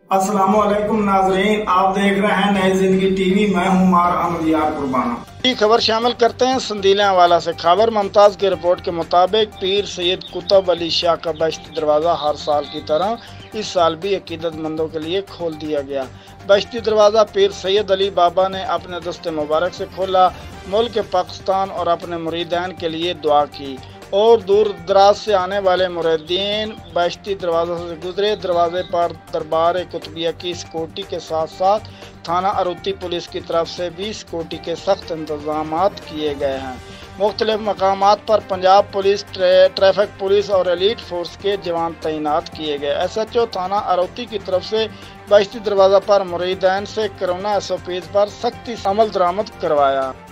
अस्सलामुअलैकुम नाजरीन, आप देख रहे हैं नई जिंदगी टीवी। मैं हूं मार अहमद यार कुर्बाना। खबर शामिल करते हैं संदीलियांवाला से। खबर मुमताज की रिपोर्ट के मुताबिक पीर सैयद कुतुब अली शाह का बश्ती दरवाज़ा हर साल की तरह इस साल भी अकीदतमंदों के लिए खोल दिया गया। बश्ती दरवाज़ा पीर सैयद अली बाबा ने अपने दस्ते मुबारक से खोला। मुल्क पाकिस्तान और अपने मुरीदान के लिए दुआ की और दूर दराज से आने वाले मुरीदीन बश्ती दरवाज़ा से गुजरे। दरवाजे पर दरबार कुतुबिया की सिक्योरिटी के साथ साथ थाना अरुती पुलिस की तरफ से भी सिक्योरिटी के सख्त इंतजाम किए गए हैं। मुख्तलिफ मकामात पर पंजाब पुलिस, ट्रैफिक पुलिस और एलीट फोर्स के जवान तैनात किए गए। SHO थाना अरुती की तरफ से बश्ती दरवाज़ा पर मुरीदान से कोरोना SOPs पर सख्ती से अमल दरामद करवाया।